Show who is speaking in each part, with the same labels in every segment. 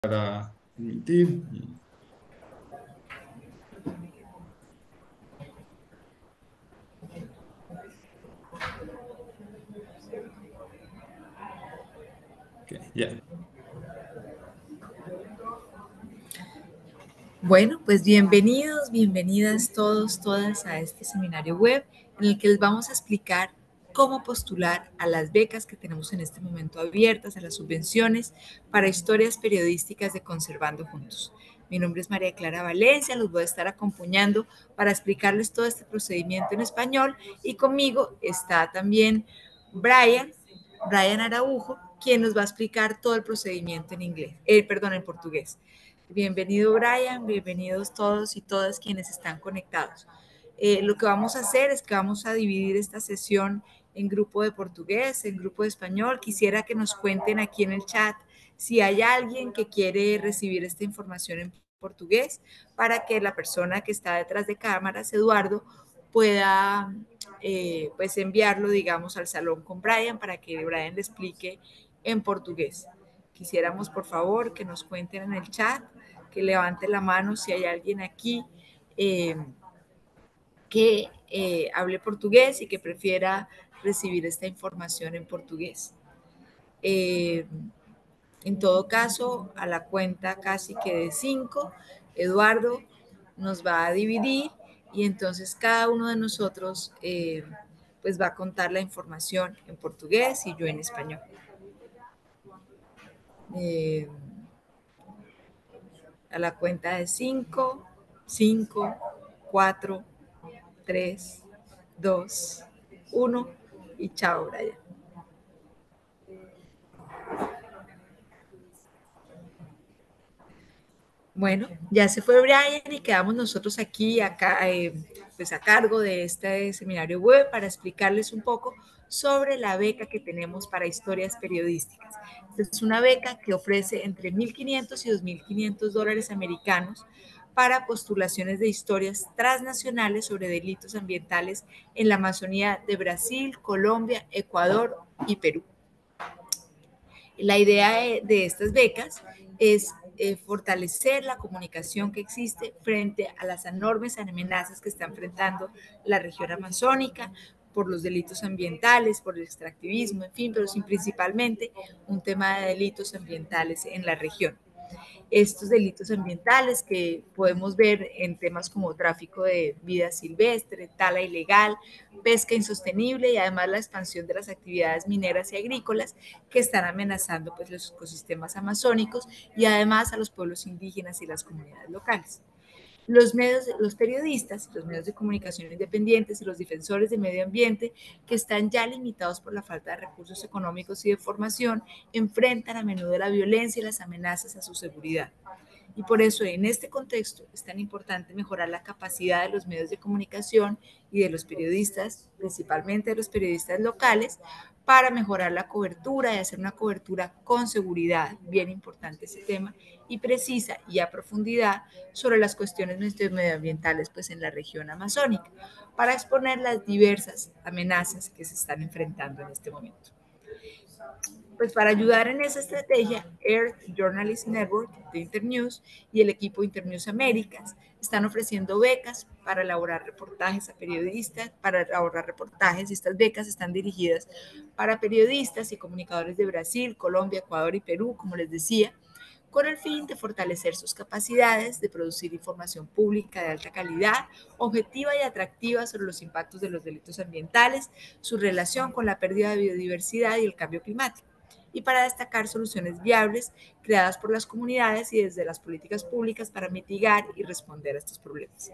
Speaker 1: Para emitir. Ok, ya.
Speaker 2: Bueno, pues bienvenidos, bienvenidas todos, todas a este seminario web en el que les vamos a explicar cómo postular a las becas que tenemos en este momento abiertas, a las subvenciones para historias periodísticas de Conservando Juntos. Mi nombre es María Clara Valencia, los voy a estar acompañando para explicarles todo este procedimiento en español y conmigo está también Brian Araujo, quien nos va a explicar todo el procedimiento en inglés, en portugués. Bienvenido Brian, bienvenidos todos y todas quienes están conectados. Lo que vamos a hacer es que vamos a dividir esta sesión en grupo de portugués, en grupo de español. Quisiera que nos cuenten aquí en el chat si hay alguien que quiere recibir esta información en portugués para que la persona que está detrás de cámaras, Eduardo, pueda pues enviarlo, digamos, al salón con Brian para que Brian le explique en portugués. Quisiéramos, por favor, que nos cuenten en el chat, que levante la mano si hay alguien aquí que hable portugués y que prefiera recibir esta información en portugués. En todo caso, a la cuenta casi que de 5, Eduardo nos va a dividir y entonces cada uno de nosotros pues va a contar la información en portugués y yo en español. A la cuenta de 5, 5, 4, 3, 2, 1 y chao, Brian. Bueno, ya se fue Brian y quedamos nosotros aquí, acá, pues a cargo de este seminario web para explicarles un poco sobre la beca que tenemos para historias periodísticas. Esta es una beca que ofrece entre 1.500 y 2.500 dólares americanos para postulaciones de historias transnacionales sobre delitos ambientales en la Amazonía de Brasil, Colombia, Ecuador y Perú. La idea de estas becas es fortalecer la comunicación que existe frente a las enormes amenazas que está enfrentando la región amazónica por los delitos ambientales, por el extractivismo, en fin, pero sin principalmente un tema de delitos ambientales en la región. Estos delitos ambientales que podemos ver en temas como tráfico de vida silvestre, tala ilegal, pesca insostenible y además la expansión de las actividades mineras y agrícolas que están amenazando pues, los ecosistemas amazónicos y además a los pueblos indígenas y las comunidades locales. Los periodistas, los medios de comunicación independientes y los defensores del medio ambiente, que están ya limitados por la falta de recursos económicos y de formación, enfrentan a menudo la violencia y las amenazas a su seguridad. Y por eso en este contexto es tan importante mejorar la capacidad de los medios de comunicación y de los periodistas, principalmente de los periodistas locales, para mejorar la cobertura y hacer una cobertura con seguridad, bien importante ese tema, y precisa y a profundidad sobre las cuestiones medioambientales pues, en la región amazónica, para exponer las diversas amenazas que se están enfrentando en este momento. Pues para ayudar en esa estrategia, Earth Journalism Network de Internews y el equipo Internews Américas están ofreciendo becas para elaborar reportajes a periodistas, para elaborar reportajes, y estas becas están dirigidas para periodistas y comunicadores de Brasil, Colombia, Ecuador y Perú, como les decía, con el fin de fortalecer sus capacidades de producir información pública de alta calidad, objetiva y atractiva sobre los impactos de los delitos ambientales, su relación con la pérdida de biodiversidad y el cambio climático, y para destacar soluciones viables creadas por las comunidades y desde las políticas públicas para mitigar y responder a estos problemas.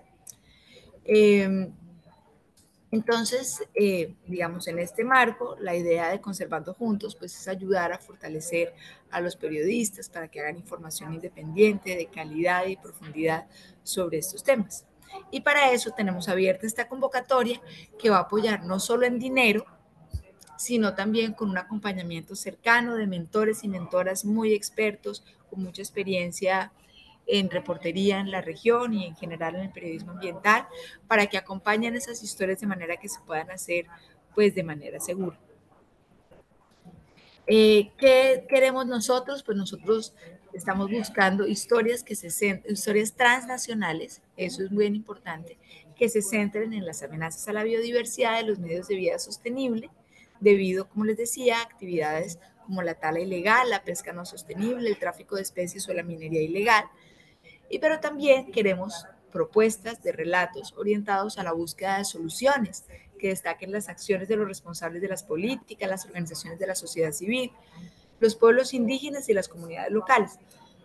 Speaker 2: Entonces, digamos, en este marco, la idea de Conservando Juntos pues, es ayudar a fortalecer a los periodistas para que hagan información independiente, de calidad y profundidad sobre estos temas. Y para eso tenemos abierta esta convocatoria que va a apoyar no solo en dinero, sino también con un acompañamiento cercano de mentores y mentoras muy expertos, con mucha experiencia en reportería en la región y en general en el periodismo ambiental, para que acompañen esas historias de manera que se puedan hacer pues de manera segura. ¿Qué queremos nosotros? Pues nosotros estamos buscando historias historias transnacionales, eso es muy importante, que se centren en las amenazas a la biodiversidad de los medios de vida sostenible, debido, como les decía, a actividades como la tala ilegal, la pesca no sostenible, el tráfico de especies o la minería ilegal. Pero también queremos propuestas de relatos orientados a la búsqueda de soluciones que destaquen las acciones de los responsables de las políticas, las organizaciones de la sociedad civil, los pueblos indígenas y las comunidades locales,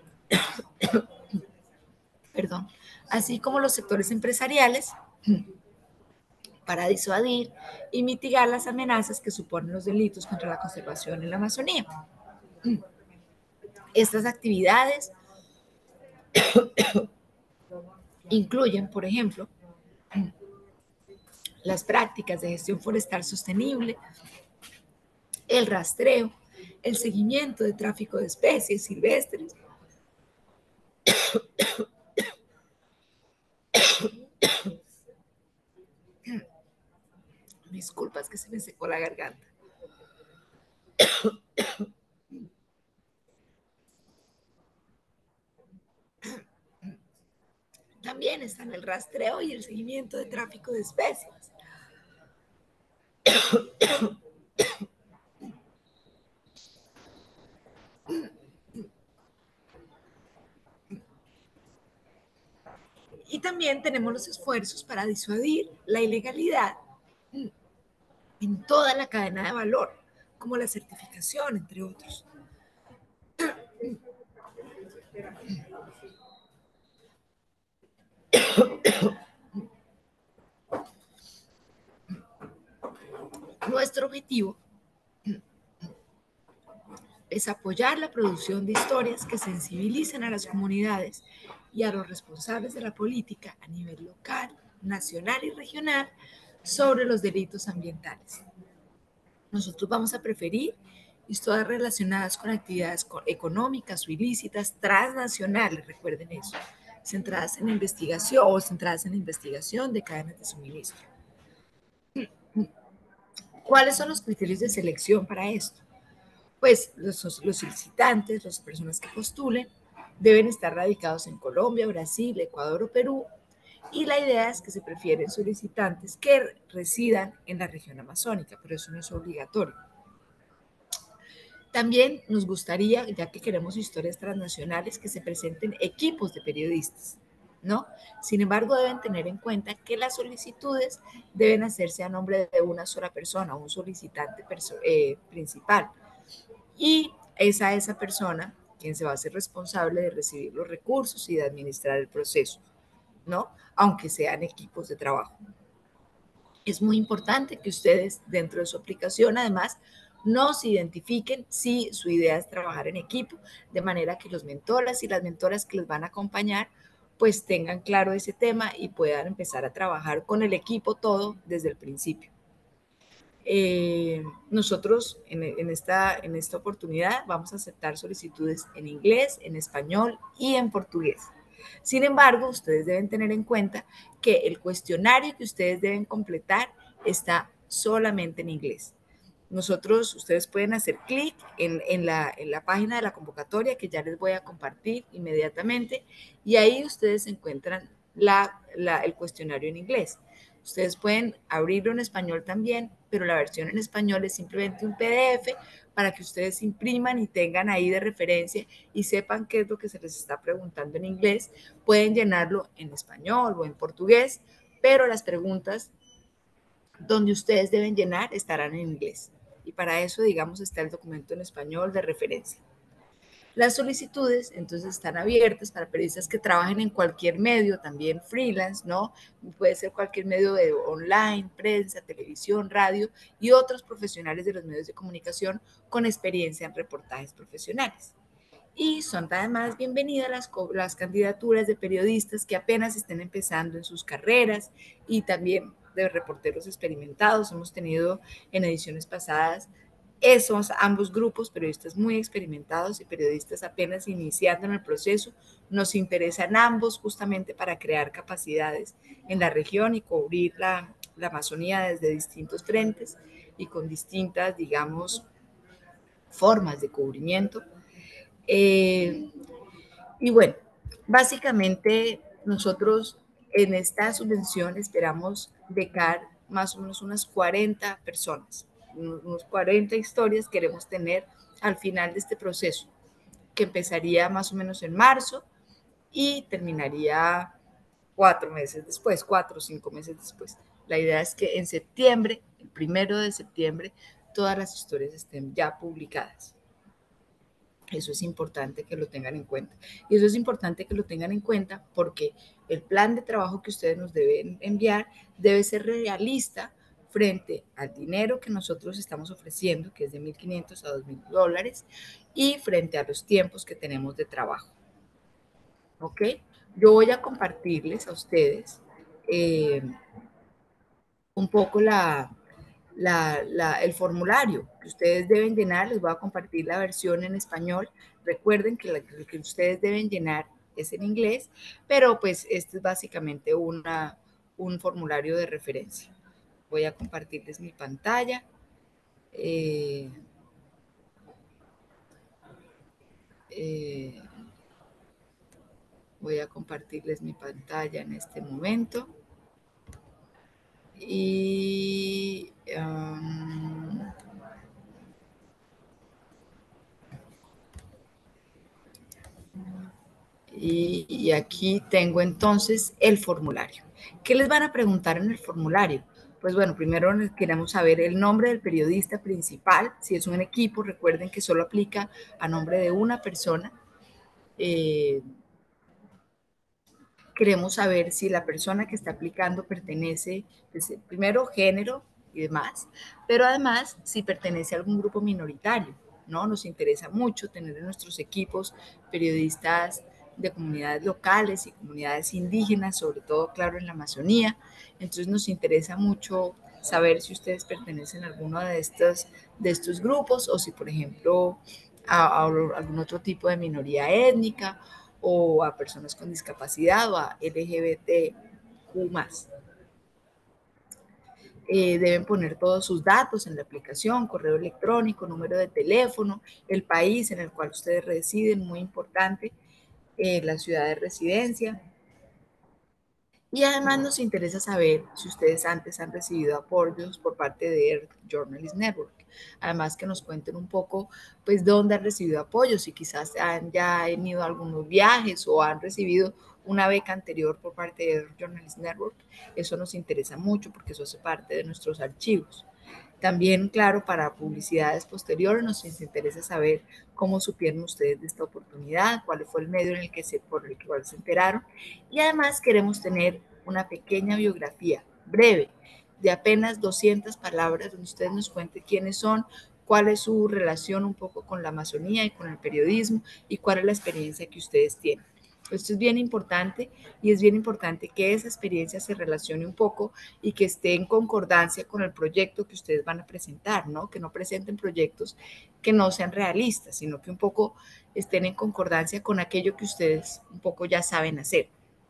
Speaker 2: perdón, así como los sectores empresariales para disuadir y mitigar las amenazas que suponen los delitos contra la conservación en la Amazonía. Estas actividades incluyen, por ejemplo, las prácticas de gestión forestal sostenible, el rastreo, el seguimiento de tráfico de especies silvestres. Disculpas que se me secó la garganta. También están el rastreo y el seguimiento de tráfico de especies. Y también tenemos los esfuerzos para disuadir la ilegalidad en toda la cadena de valor, como la certificación, entre otros. Nuestro objetivo es apoyar la producción de historias que sensibilicen a las comunidades y a los responsables de la política a nivel local, nacional y regional sobre los delitos ambientales. Nosotros vamos a preferir historias relacionadas con actividades económicas o ilícitas transnacionales, recuerden eso, centradas en investigación o centradas en la investigación de cadenas de suministro. ¿Cuáles son los criterios de selección para esto? Pues los solicitantes, las personas que postulen, deben estar radicados en Colombia, Brasil, Ecuador o Perú, y la idea es que se prefieren solicitantes que residan en la región amazónica, pero eso no es obligatorio. También nos gustaría, ya que queremos historias transnacionales, que se presenten equipos de periodistas, ¿no? Sin embargo, deben tener en cuenta que las solicitudes deben hacerse a nombre de una sola persona, un solicitante principal. Y es a esa persona quien se va a hacer responsable de recibir los recursos y de administrar el proceso, ¿no? Aunque sean equipos de trabajo. Es muy importante que ustedes dentro de su aplicación además nos identifiquen si su idea es trabajar en equipo, de manera que los mentoras y las mentoras que les van a acompañar pues tengan claro ese tema y puedan empezar a trabajar con el equipo todo desde el principio. Nosotros en esta oportunidad vamos a aceptar solicitudes en inglés, en español y en portugués. Sin embargo, ustedes deben tener en cuenta que el cuestionario que ustedes deben completar está solamente en inglés. Ustedes pueden hacer clic en la página de la convocatoria que ya les voy a compartir inmediatamente y ahí ustedes encuentran el cuestionario en inglés. Ustedes pueden abrirlo en español también, pero la versión en español es simplemente un PDF para que ustedes impriman y tengan ahí de referencia y sepan qué es lo que se les está preguntando en inglés. Pueden llenarlo en español o en portugués, pero las preguntas donde ustedes deben llenar estarán en inglés. Y para eso, digamos, está el documento en español de referencia. Las solicitudes, entonces, están abiertas para periodistas que trabajen en cualquier medio, también freelance, ¿no? Puede ser cualquier medio de online, prensa, televisión, radio y otros profesionales de los medios de comunicación con experiencia en reportajes profesionales. Y son además bienvenidas las candidaturas de periodistas que apenas estén empezando en sus carreras y también de reporteros experimentados. Hemos tenido en ediciones pasadas esos ambos grupos, periodistas muy experimentados y periodistas apenas iniciando en el proceso. Nos interesan ambos justamente para crear capacidades en la región y cubrir la Amazonía desde distintos frentes y con distintas, digamos, formas de cubrimiento. Y bueno, básicamente nosotros en esta subvención esperamos becar más o menos unas 40 personas, unos 40 historias queremos tener al final de este proceso, que empezaría más o menos en marzo y terminaría 4 meses después, 4 o 5 meses después. La idea es que en septiembre, el 1 de septiembre, todas las historias estén ya publicadas. Eso es importante que lo tengan en cuenta. Y eso es importante que lo tengan en cuenta porque el plan de trabajo que ustedes nos deben enviar debe ser realista frente al dinero que nosotros estamos ofreciendo, que es de 1.500 a 2.000 dólares, y frente a los tiempos que tenemos de trabajo. ¿Ok? Yo voy a compartirles a ustedes un poco el formulario que ustedes deben llenar. Les voy a compartir la versión en español. Recuerden que lo que ustedes deben llenar es en inglés, pero pues este es básicamente un formulario de referencia. Voy a compartirles mi pantalla. Eh, eh, Voy a compartirles mi pantalla en este momento. Y y aquí tengo entonces el formulario. ¿Qué les van a preguntar en el formulario? Pues bueno, primero queremos saber el nombre del periodista principal. Si es un equipo, recuerden que solo aplica a nombre de una persona. Queremos saber si la persona que está aplicando pertenece, pues, primero, género y demás, pero además si pertenece a algún grupo minoritario, ¿no? Nos interesa mucho tener en nuestros equipos periodistas de comunidades locales y comunidades indígenas, sobre todo, claro, en la Amazonía. Entonces nos interesa mucho saber si ustedes pertenecen a alguno de estos grupos o si, por ejemplo, a algún otro tipo de minoría étnica o a personas con discapacidad o a LGBTQ+. Deben poner todos sus datos en la aplicación, correo electrónico, número de teléfono, el país en el cual ustedes residen, muy importante, la ciudad de residencia. Y además nos interesa saber si ustedes antes han recibido apoyos por parte de Earth Journalist Network. Además que nos cuenten un poco, pues, dónde han recibido apoyos, si quizás ya han ido a algunos viajes o han recibido una beca anterior por parte de Earth Journalist Network. Eso nos interesa mucho porque eso hace parte de nuestros archivos. También, claro, para publicidades posteriores nos interesa saber cómo supieron ustedes de esta oportunidad, cuál fue el medio por el cual se enteraron. Y además queremos tener una pequeña biografía breve de apenas 200 palabras donde ustedes nos cuenten quiénes son, cuál es su relación un poco con la Amazonía y con el periodismo y cuál es la experiencia que ustedes tienen. Esto es bien importante y es bien importante que esa experiencia se relacione un poco y que esté en concordancia con el proyecto que ustedes van a presentar, ¿no? Que no presenten proyectos que no sean realistas, sino que un poco estén en concordancia con aquello que ustedes un poco ya saben hacer.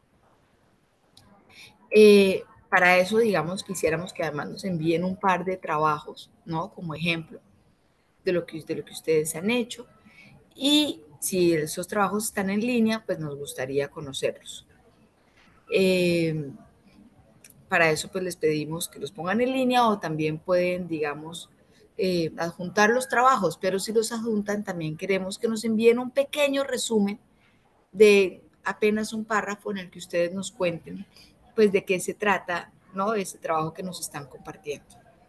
Speaker 2: Para eso, digamos, quisiéramos que además nos envíen un par de trabajos, ¿no? Como ejemplo de lo que ustedes han hecho. Y si esos trabajos están en línea, pues nos gustaría conocerlos. Para eso, pues les pedimos que los pongan en línea o también pueden, digamos, adjuntar los trabajos, pero si los adjuntan, también queremos que nos envíen un pequeño resumen de apenas un párrafo en el que ustedes nos cuenten, pues, de qué se trata, ¿no? Ese trabajo que nos están compartiendo.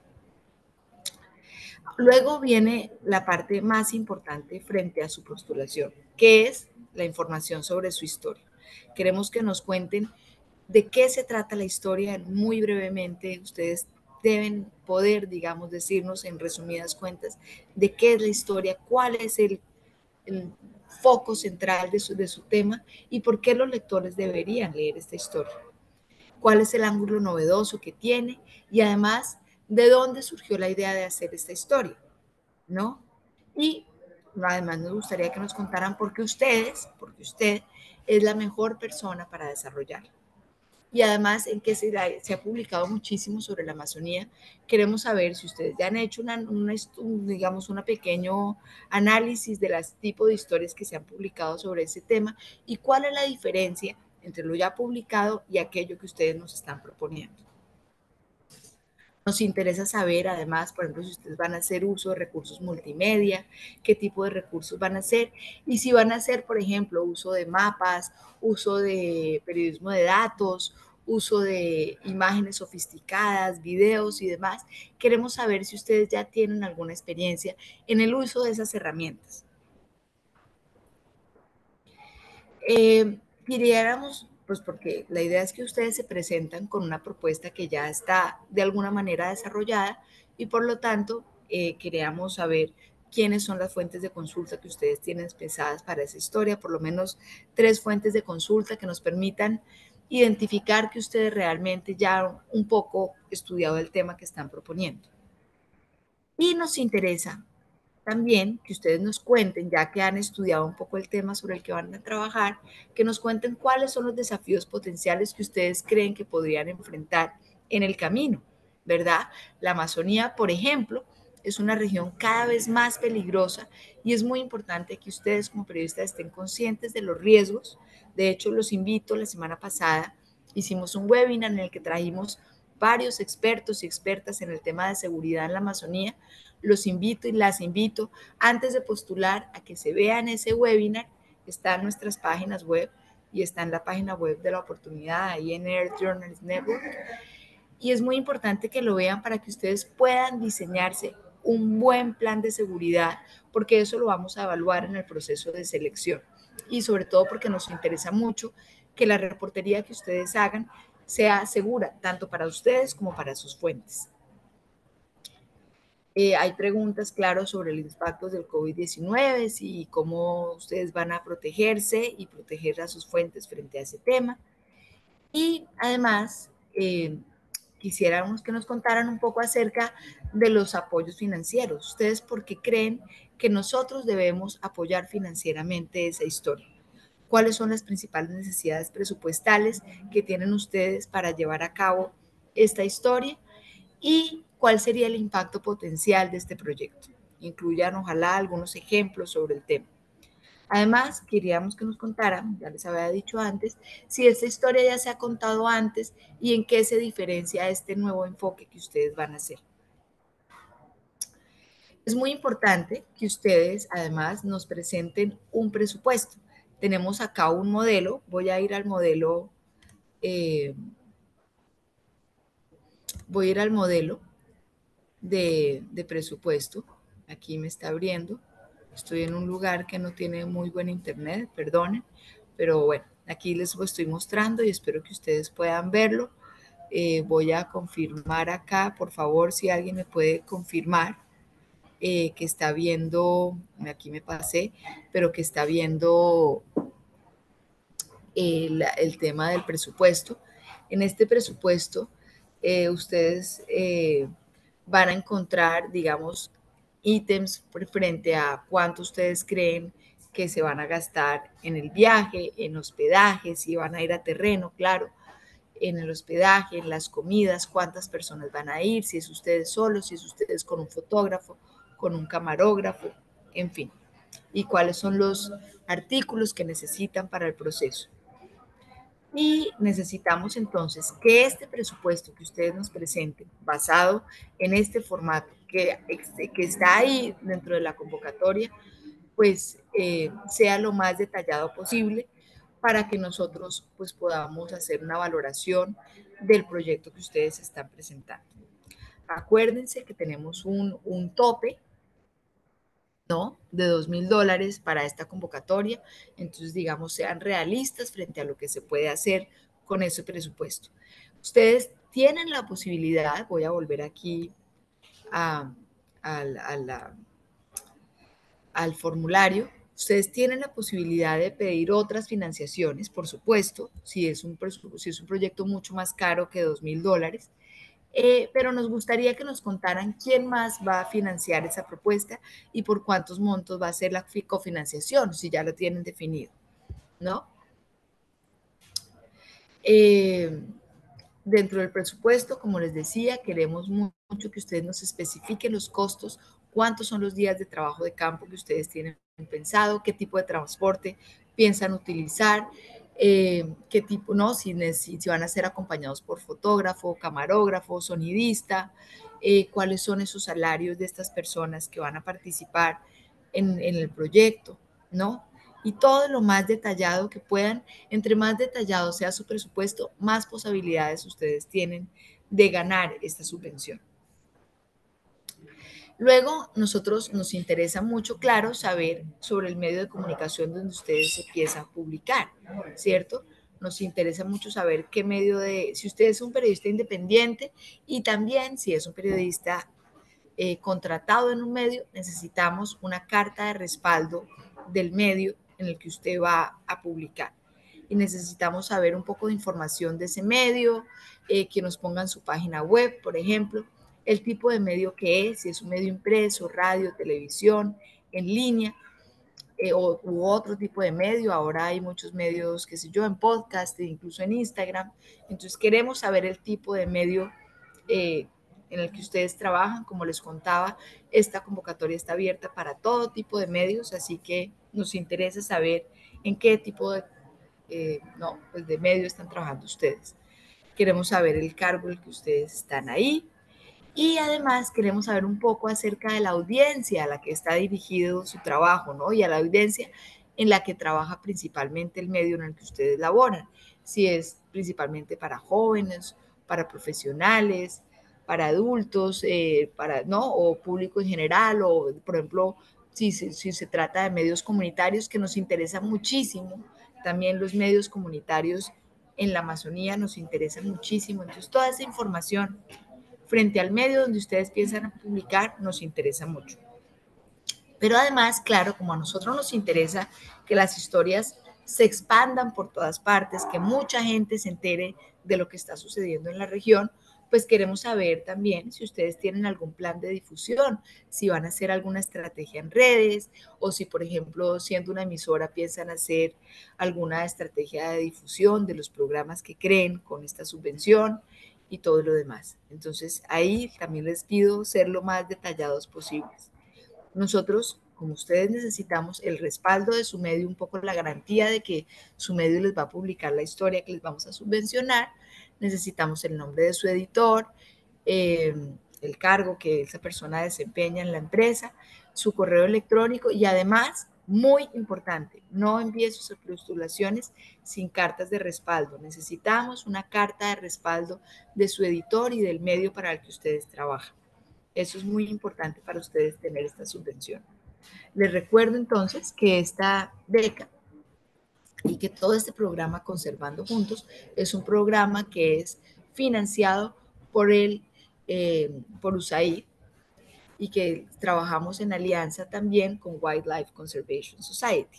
Speaker 2: Luego viene la parte más importante frente a su postulación, que es la información sobre su historia. Queremos que nos cuenten de qué se trata la historia muy brevemente. Ustedes deben poder, digamos, decirnos en resumidas cuentas de qué es la historia, cuál es el foco central de su tema y por qué los lectores deberían leer esta historia. Cuál es el ángulo novedoso que tiene y además de dónde surgió la idea de hacer esta historia, ¿no? Y además nos gustaría que nos contaran por qué usted es la mejor persona para desarrollarla. y además en que se ha publicado muchísimo sobre la Amazonía. Queremos saber si ustedes ya han hecho digamos, un pequeño análisis de los tipos de historias que se han publicado sobre ese tema y cuál es la diferencia entre lo ya publicado y aquello que ustedes nos están proponiendo. Nos interesa saber, además, por ejemplo, si ustedes van a hacer uso de recursos multimedia, qué tipo de recursos van a hacer y si van a hacer, por ejemplo, uso de mapas, uso de periodismo de datos, uso de imágenes sofisticadas, videos y demás. Queremos saber si ustedes ya tienen alguna experiencia en el uso de esas herramientas. Quisiéramos, pues porque la idea es que ustedes se presentan con una propuesta que ya está de alguna manera desarrollada y por lo tanto queríamos saber quiénes son las fuentes de consulta que ustedes tienen pensadas para esa historia, por lo menos 3 fuentes de consulta que nos permitan identificar que ustedes realmente ya han un poco estudiado el tema que están proponiendo. Y nos interesa también que ustedes nos cuenten, ya que han estudiado un poco el tema sobre el que van a trabajar, que nos cuenten cuáles son los desafíos potenciales que ustedes creen que podrían enfrentar en el camino, ¿verdad? La Amazonía, por ejemplo, es una región cada vez más peligrosa y es muy importante que ustedes como periodistas estén conscientes de los riesgos. De hecho, los invito, la semana pasada hicimos un webinar en el que trajimos varios expertos y expertas en el tema de seguridad en la Amazonía. Los invito y las invito antes de postular a que se vean ese webinar. Está en nuestras páginas web y está en la página web de la oportunidad, ahí en Earth Journalist Network. Y es muy importante que lo vean para que ustedes puedan diseñarse un buen plan de seguridad, porque eso lo vamos a evaluar en el proceso de selección. Y sobre todo porque nos interesa mucho que la reportería que ustedes hagan sea segura, tanto para ustedes como para sus fuentes. Hay preguntas, claro, sobre el impacto del COVID-19 y cómo ustedes van a protegerse y proteger a sus fuentes frente a ese tema. Y además, quisiéramos que nos contaran un poco acerca de los apoyos financieros. ¿Ustedes por qué creen que nosotros debemos apoyar financieramente esa historia? ¿Cuáles son las principales necesidades presupuestales que tienen ustedes para llevar a cabo esta historia? ¿Y cuál sería el impacto potencial de este proyecto? Incluyan, ojalá, algunos ejemplos sobre el tema. Además, queríamos que nos contaran, ya les había dicho antes, si esta historia ya se ha contado antes y en qué se diferencia este nuevo enfoque que ustedes van a hacer. Es muy importante que ustedes, además, nos presenten un presupuesto. Tenemos acá un modelo, voy a ir al modelo, eh, voy a ir al modelo de presupuesto. Aquí me está abriendo. Estoy en un lugar que no tiene muy buen internet, perdonen, pero bueno, aquí les lo estoy mostrando y espero que ustedes puedan verlo. Voy a confirmar acá, por favor, si alguien me puede confirmar que está viendo, aquí me pasé, pero que está viendo el tema del presupuesto. En este presupuesto, ustedes van a encontrar, digamos, ítems frente a cuánto ustedes creen que se van a gastar en el viaje, en hospedaje, si van a ir a terreno, claro, en el hospedaje, en las comidas, cuántas personas van a ir, si es ustedes solos, si es ustedes con un fotógrafo, con un camarógrafo, en fin, y cuáles son los artículos que necesitan para el proceso. Y necesitamos entonces que este presupuesto que ustedes nos presenten, basado en este formato que está ahí dentro de la convocatoria, pues sea lo más detallado posible para que nosotros pues podamos hacer una valoración del proyecto que ustedes están presentando. Acuérdense que tenemos un tope, ¿no? De $2,000 para esta convocatoria. Entonces, digamos, sean realistas frente a lo que se puede hacer con ese presupuesto. Ustedes tienen la posibilidad, voy a volver aquí a, a al formulario, ustedes tienen la posibilidad de pedir otras financiaciones, por supuesto, si es un proyecto mucho más caro que $2,000, pero nos gustaría que nos contaran quién más va a financiar esa propuesta y por cuántos montos va a ser la cofinanciación, si ya lo tienen definido, ¿no? Dentro del presupuesto, como les decía, queremos mucho que ustedes nos especifiquen los costos, cuántos son los días de trabajo de campo que ustedes tienen pensado, qué tipo de transporte piensan utilizar, qué tipo, no, si van a ser acompañados por fotógrafo, camarógrafo, sonidista, cuáles son esos salarios de estas personas que van a participar en el proyecto, ¿no? Y todo lo más detallado que puedan. Entre más detallado sea su presupuesto, más posibilidades ustedes tienen de ganar esta subvención. Luego, nosotros nos interesa mucho, claro, saber sobre el medio de comunicación donde ustedes empiezan a publicar, ¿cierto? Nos interesa mucho saber qué medio si usted es un periodista independiente y también si es un periodista contratado en un medio, necesitamos una carta de respaldo del medio en el que usted va a publicar. Y necesitamos saber un poco de información de ese medio, que nos pongan su página web, por ejemplo, el tipo de medio que es, si es un medio impreso, radio, televisión, en línea, u otro tipo de medio. Ahora hay muchos medios, qué sé yo, en podcast, incluso en Instagram. Entonces queremos saber el tipo de medio eh, en el que ustedes trabajan. Como les contaba, esta convocatoria está abierta para todo tipo de medios, así que nos interesa saber en qué tipo no, pues de medio están trabajando ustedes. Queremos saber el cargo en el que ustedes están ahí, y además queremos saber un poco acerca de la audiencia a la que está dirigido su trabajo, ¿no? Y a la audiencia en la que trabaja principalmente el medio en el que ustedes laboran. Si es principalmente para jóvenes, para profesionales, para adultos, ¿no? O público en general, o por ejemplo, si se trata de medios comunitarios, que nos interesa muchísimo. También los medios comunitarios en la Amazonía nos interesan muchísimo. Entonces, toda esa información frente al medio donde ustedes piensan publicar nos interesa mucho. Pero además, claro, como a nosotros nos interesa que las historias se expandan por todas partes, que mucha gente se entere de lo que está sucediendo en la región, pues queremos saber también si ustedes tienen algún plan de difusión, si van a hacer alguna estrategia en redes, o si, por ejemplo, siendo una emisora, piensan hacer alguna estrategia de difusión de los programas que creen con esta subvención y todo lo demás. Entonces, ahí también les pido ser lo más detallados posibles. Nosotros, como ustedes, necesitamos el respaldo de su medio, un poco la garantía de que su medio les va a publicar la historia que les vamos a subvencionar. Necesitamos el nombre de su editor, eh, el cargo que esa persona desempeña en la empresa, su correo electrónico y además, muy importante, no envíe sus postulaciones sin cartas de respaldo. Necesitamos una carta de respaldo de su editor y del medio para el que ustedes trabajan. Eso es muy importante para ustedes tener esta subvención. Les recuerdo entonces que esta beca y que todo este programa Conservando Juntos es un programa que es financiado por USAID, y que trabajamos en alianza también con Wildlife Conservation Society.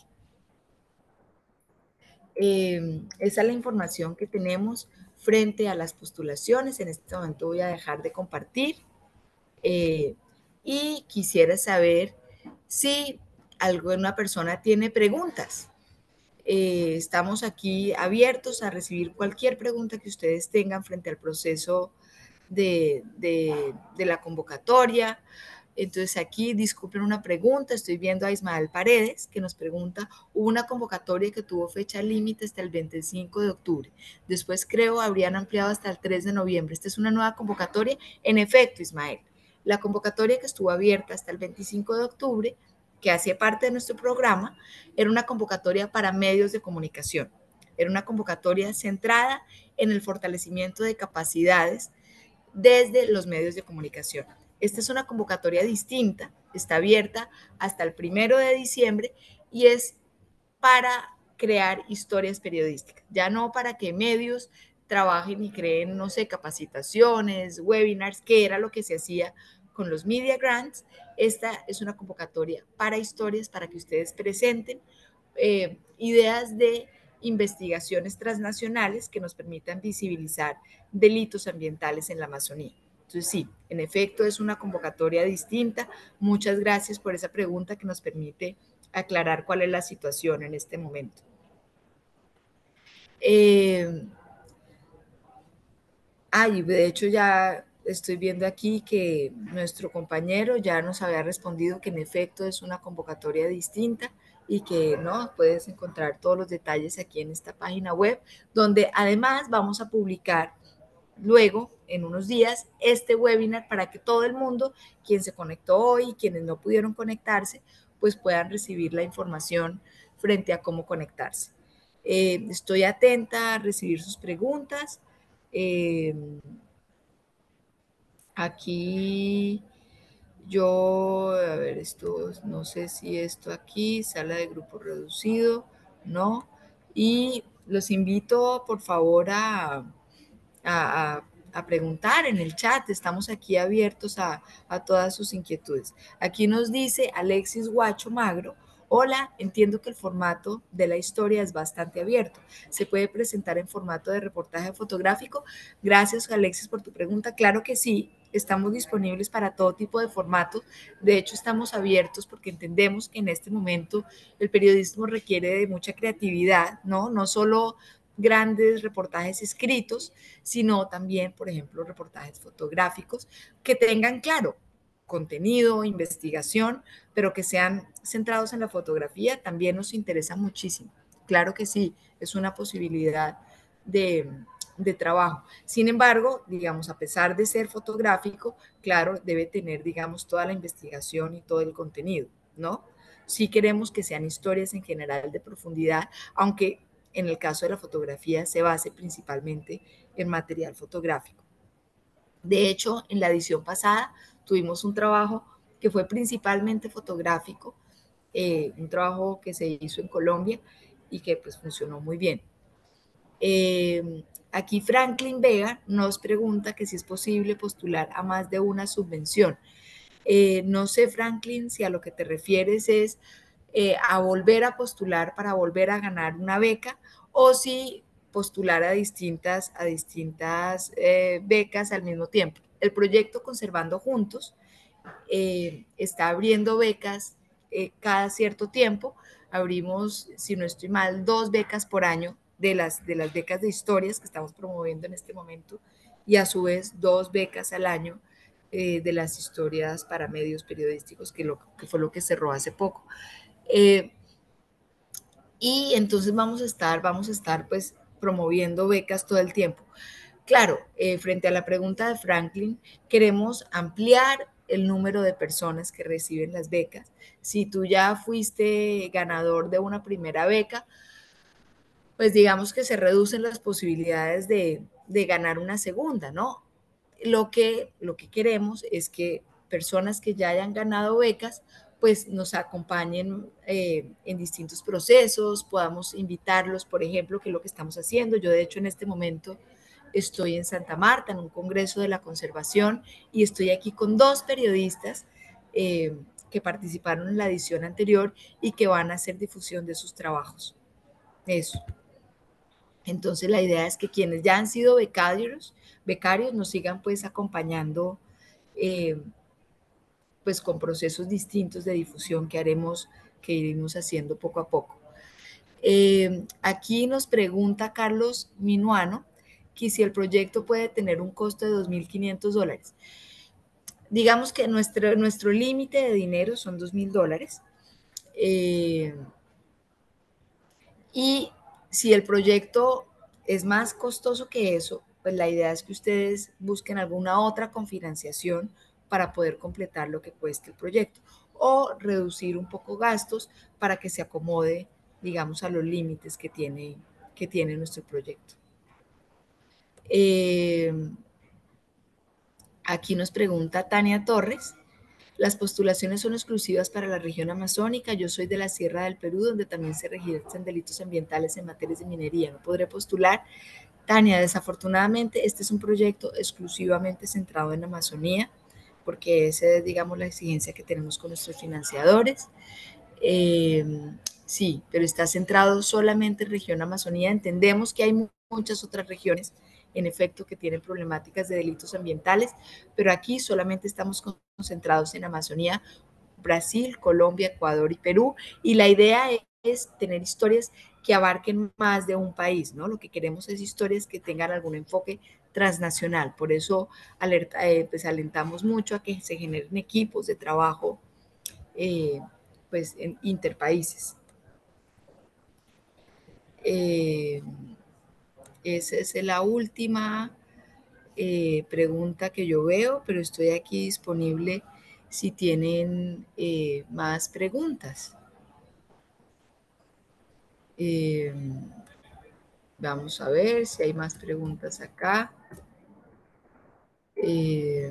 Speaker 2: Esa es la información que tenemos frente a las postulaciones. En este momento voy a dejar de compartir. Eh, y quisiera saber si alguna persona tiene preguntas. Estamos aquí abiertos a recibir cualquier pregunta que ustedes tengan frente al proceso de la convocatoria. Entonces aquí, disculpen una pregunta, estoy viendo a Ismael Paredes que nos pregunta, hubo una convocatoria que tuvo fecha límite hasta el 25 de octubre, después creo habrían ampliado hasta el 3 de noviembre, ¿esta es una nueva convocatoria? En efecto, Ismael, la convocatoria que estuvo abierta hasta el 25 de octubre, que hacía parte de nuestro programa, era una convocatoria para medios de comunicación, era una convocatoria centrada en el fortalecimiento de capacidades desde los medios de comunicación. Esta es una convocatoria distinta, está abierta hasta el 1 de diciembre y es para crear historias periodísticas, ya no para que medios trabajen y creen, no sé, capacitaciones, webinars, que era lo que se hacía con los Media Grants. Esta es una convocatoria para historias, para que ustedes presenten ideas de investigaciones transnacionales que nos permitan visibilizar delitos ambientales en la Amazonía. Entonces, sí, en efecto, es una convocatoria distinta. Muchas gracias por esa pregunta que nos permite aclarar cuál es la situación en este momento. Y de hecho ya estoy viendo aquí que nuestro compañero ya nos había respondido que en efecto es una convocatoria distinta y que no puedes encontrar todos los detalles aquí en esta página web, donde además vamos a publicar luego, en unos días, este webinar para que todo el mundo, quien se conectó hoy, quienes no pudieron conectarse, pues puedan recibir la información frente a cómo conectarse. Estoy atenta a recibir sus preguntas. Eh, Aquí yo, a ver, esto, no sé si esto aquí, sala de grupo reducido, no. Y los invito, por favor, a, a preguntar en el chat. Estamos aquí abiertos a todas sus inquietudes. Aquí nos dice Alexis Guacho Magro. Hola, entiendo que el formato de la historia es bastante abierto. ¿Se puede presentar en formato de reportaje fotográfico? Gracias, Alexis, por tu pregunta. Claro que sí, estamos disponibles para todo tipo de formato. De hecho, estamos abiertos porque entendemos que en este momento el periodismo requiere de mucha creatividad, ¿no? No solo grandes reportajes escritos, sino también, por ejemplo, reportajes fotográficos que tengan, claro, contenido, investigación, pero que sean centrados en la fotografía, también nos interesa muchísimo. Claro que sí, es una posibilidad de, de trabajo. Sin embargo, digamos, a pesar de ser fotográfico, claro, debe tener, digamos, toda la investigación y todo el contenido, ¿no? Sí queremos que sean historias en general de profundidad, aunque en el caso de la fotografía se base principalmente en material fotográfico. De hecho, en la edición pasada tuvimos un trabajo que fue principalmente fotográfico, un trabajo que se hizo en Colombia y que pues funcionó muy bien. Aquí Franklin Vega nos pregunta que si es posible postular a más de una subvención. No sé, Franklin, si a lo que te refieres es a volver a postular para volver a ganar una beca o si postular a distintas becas al mismo tiempo. El proyecto Conservando Juntos está abriendo becas cada cierto tiempo. Abrimos, si no estoy mal, 2 becas por año de las becas de historias que estamos promoviendo en este momento y a su vez 2 becas al año de las historias para medios periodísticos, que fue lo que cerró hace poco. Eh, y entonces vamos a estar pues promoviendo becas todo el tiempo. Claro, frente a la pregunta de Franklin, queremos ampliar el número de personas que reciben las becas. Si tú ya fuiste ganador de una primera beca, pues digamos que se reducen las posibilidades de ganar una segunda, ¿no? Lo que queremos es que personas que ya hayan ganado becas, pues nos acompañen en distintos procesos, podamos invitarlos, por ejemplo, que es lo que estamos haciendo. Yo, de hecho, en este momento estoy en Santa Marta, en un congreso de la conservación, y estoy aquí con 2 periodistas que participaron en la edición anterior y que van a hacer difusión de sus trabajos. Eso. Entonces la idea es que quienes ya han sido becarios nos sigan pues acompañando eh, pues con procesos distintos de difusión que iremos haciendo poco a poco. Aquí nos pregunta Carlos Minuano que si el proyecto puede tener un costo de $2.500. Digamos que nuestro límite de dinero son $2.000. Eh, Y si el proyecto es más costoso que eso, pues la idea es que ustedes busquen alguna otra confinanciación para poder completar lo que cueste el proyecto o reducir un poco gastos para que se acomode, digamos, a los límites que tiene nuestro proyecto. Aquí nos pregunta Tania Torres. Las postulaciones son exclusivas para la región amazónica. Yo soy de la Sierra del Perú, donde también se registran delitos ambientales en materias de minería. No podré postular. Tania, desafortunadamente, este es un proyecto exclusivamente centrado en Amazonía, porque esa es, digamos, la exigencia que tenemos con nuestros financiadores. Eh, sí, pero está centrado solamente en región Amazonía. Entendemos que hay muchas otras regiones, en efecto, que tienen problemáticas de delitos ambientales, pero aquí solamente estamos concentrados en Amazonía, Brasil, Colombia, Ecuador y Perú. Y la idea es tener historias que abarquen más de un país, ¿no? Lo que queremos es historias que tengan algún enfoque transnacional. Por eso pues alentamos mucho a que se generen equipos de trabajo pues en interpaíses. Eh, Esa es la última pregunta que yo veo, pero estoy aquí disponible si tienen más preguntas. Eh, Vamos a ver si hay más preguntas acá. Eh,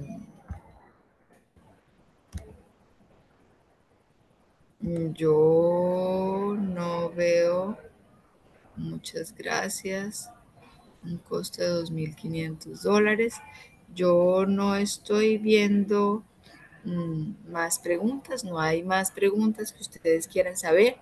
Speaker 2: yo no veo. Muchas gracias. Un costo de $2.500. Yo no estoy viendo más preguntas, no hay más preguntas que ustedes quieran saber.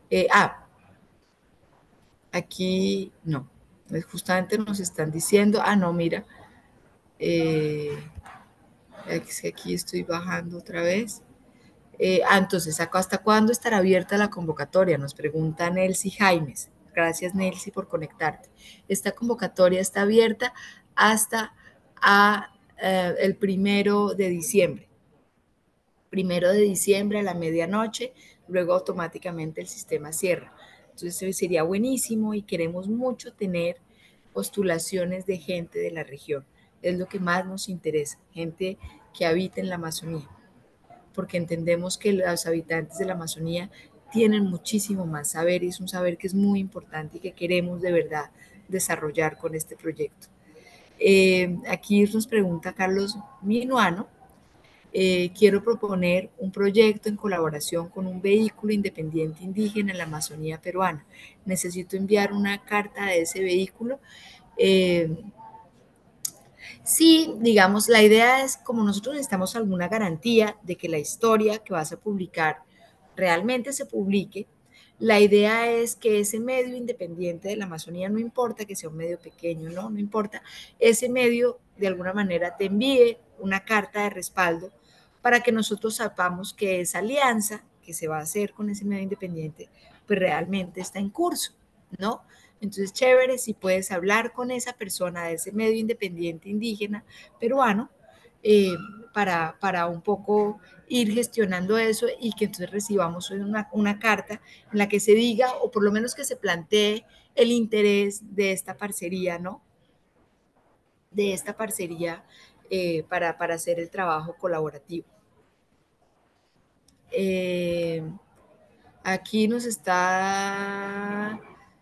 Speaker 2: Aquí no, justamente nos están diciendo, no, mira, eh, es que aquí estoy bajando otra vez. Entonces, ¿hasta cuándo estará abierta la convocatoria? Nos pregunta Nelcy Jaimes. Gracias, Nelcy, por conectarte. Esta convocatoria está abierta hasta el 1 de diciembre. 1 de diciembre a la medianoche, luego automáticamente el sistema cierra. Entonces sería buenísimo y queremos mucho tener postulaciones de gente de la región. Es lo que más nos interesa, gente que habita en la Amazonía, porque entendemos que los habitantes de la Amazonía tienen muchísimo más saber y es un saber que es muy importante y que queremos de verdad desarrollar con este proyecto. Aquí nos pregunta Carlos Minuano. Quiero proponer un proyecto en colaboración con un vehículo independiente indígena en la Amazonía peruana. Necesito enviar una carta de ese vehículo. Eh, Sí, digamos, la idea es, como nosotros necesitamos alguna garantía de que la historia que vas a publicar realmente se publique, la idea es que ese medio independiente de la Amazonía, no importa que sea un medio pequeño, no importa, ese medio de alguna manera te envíe una carta de respaldo para que nosotros sepamos que esa alianza que se va a hacer con ese medio independiente, pues realmente está en curso, ¿no? Entonces, chévere si puedes hablar con esa persona de ese medio independiente indígena peruano eh, para un poco ir gestionando eso y que entonces recibamos una carta en la que se diga, o por lo menos que se plantee el interés de esta parcería, ¿no? De esta parcería para hacer el trabajo colaborativo. Aquí nos está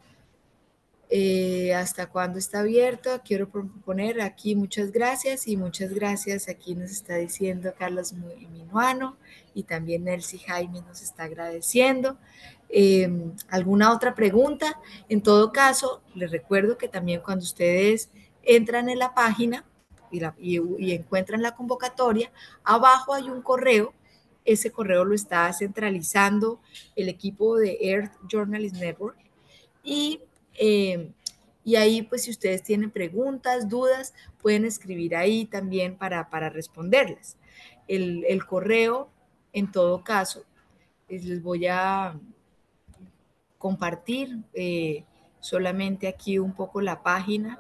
Speaker 2: hasta cuándo está abierto. Quiero proponer aquí muchas gracias y muchas gracias. Aquí nos está diciendo Carlos Minuano y también Nelcy Jaime nos está agradeciendo. ¿Alguna otra pregunta? En todo caso, les recuerdo que también cuando ustedes entran en la página y encuentran la convocatoria, abajo hay un correo. Ese correo lo está centralizando el equipo de Earth Journalist Network y y ahí, pues, si ustedes tienen preguntas, dudas, pueden escribir ahí también para responderlas. El correo, en todo caso, les voy a compartir solamente aquí un poco la página.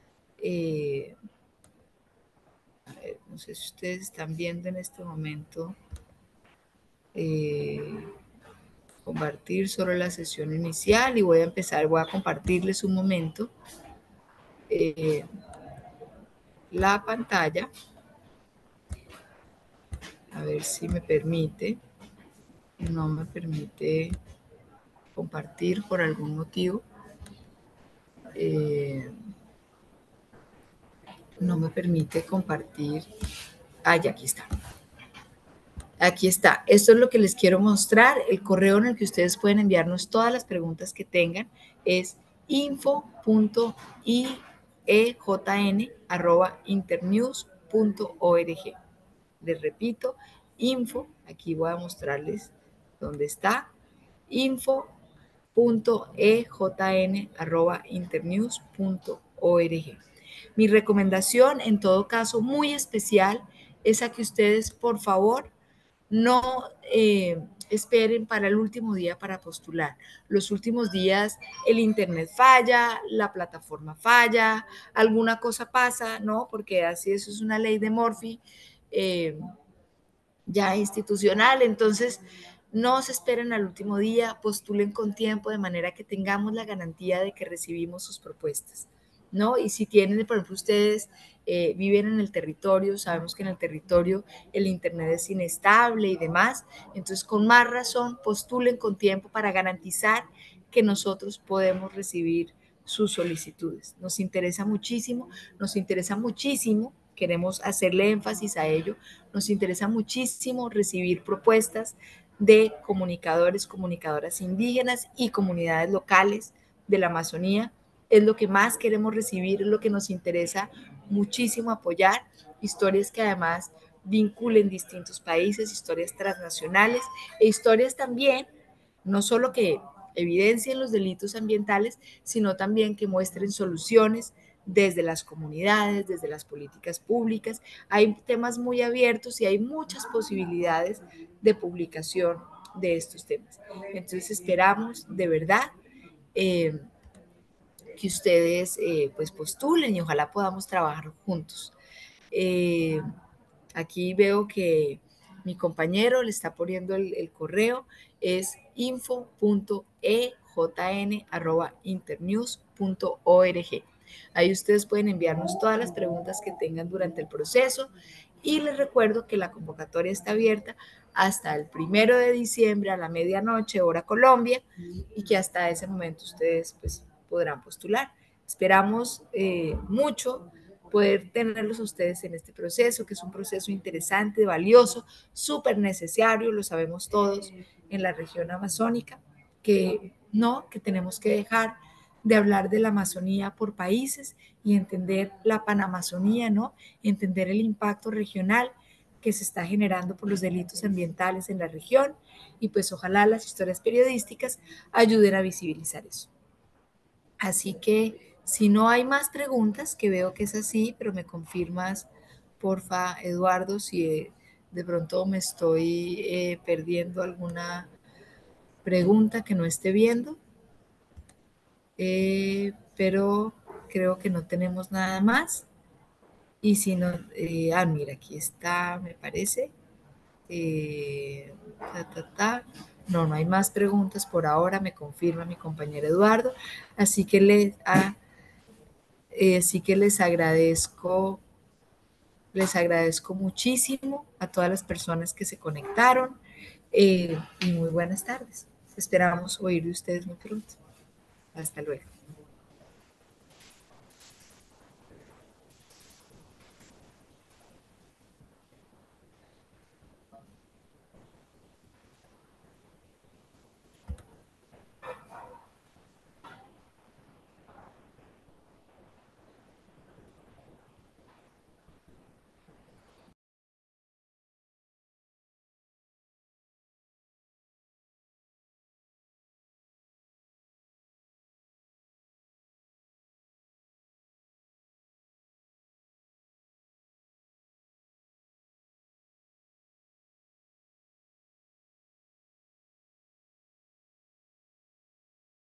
Speaker 2: A ver, no sé si ustedes están viendo en este momento. Compartir solo la sesión inicial y voy a compartirles un momento la pantalla, a ver si me permite. No me permite compartir por algún motivo. No me permite compartir. Ya aquí está. Aquí está. Esto es lo que les quiero mostrar. El correo en el que ustedes pueden enviarnos todas las preguntas que tengan es info.iejn@internews.org. Les repito, info, aquí voy a mostrarles dónde está, info.ejn@internews.org. Mi recomendación, en todo caso, muy especial, es a que ustedes, por favor, no esperen para el último día para postular. Los últimos días el internet falla, la plataforma falla, alguna cosa pasa, ¿no? Porque así eso es una ley de Murphy ya institucional. Entonces, no se esperen al último día, postulen con tiempo de manera que tengamos la garantía de que recibimos sus propuestas, ¿no? Y si tienen, por ejemplo, ustedes viven en el territorio, sabemos que en el territorio el internet es inestable y demás, entonces con más razón postulen con tiempo para garantizar que nosotros podemos recibir sus solicitudes. Nos interesa muchísimo, queremos hacerle énfasis a ello, nos interesa muchísimo recibir propuestas de comunicadores, comunicadoras indígenas y comunidades locales de la Amazonía. Es lo que más queremos recibir, es lo que nos interesa muchísimo apoyar, historias que además vinculen distintos países, historias transnacionales e historias también, no solo que evidencien los delitos ambientales, sino también que muestren soluciones desde las comunidades, desde las políticas públicas. Hay temas muy abiertos y hay muchas posibilidades de publicación de estos temas. Entonces esperamos de verdad eh, que ustedes pues postulen y ojalá podamos trabajar juntos. Eh, Aquí veo que mi compañero le está poniendo el correo, es info.ejn@internews.org. Ahí ustedes pueden enviarnos todas las preguntas que tengan durante el proceso y les recuerdo que la convocatoria está abierta hasta el 1 de diciembre a la medianoche, hora Colombia, y que hasta ese momento ustedes pues podrán postular. Esperamos mucho poder tenerlos a ustedes en este proceso, que es un proceso interesante, valioso, súper necesario, lo sabemos todos en la región amazónica, que no, que tenemos que dejar de hablar de la Amazonía por países y entender la Panamazonía, ¿no? Entender el impacto regional que se está generando por los delitos ambientales en la región y pues ojalá las historias periodísticas ayuden a visibilizar eso. Así que si no hay más preguntas, que veo que es así, pero me confirmas, porfa, Eduardo, si de pronto me estoy perdiendo alguna pregunta que no esté viendo, pero creo que no tenemos nada más. Y si no, mira, aquí está, me parece. Eh, ta, ta, ta. No, no hay más preguntas por ahora, me confirma mi compañero Eduardo. Así que sí que les agradezco muchísimo a todas las personas que se conectaron y muy buenas tardes. Esperamos oír de ustedes muy pronto. Hasta luego.